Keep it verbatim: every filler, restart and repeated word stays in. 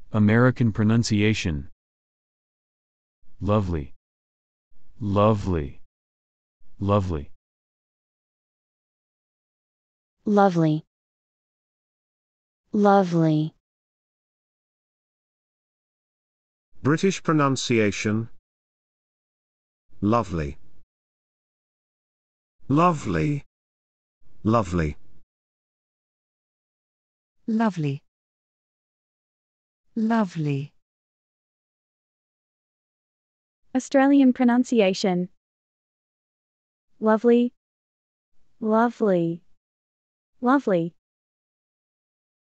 American pronunciation. Lovely. Lovely. Lovely. Lovely. Lovely. British pronunciation. Lovely. Lovely. Lovely. Lovely. Lovely. Australian pronunciation. Lovely. Lovely. Lovely.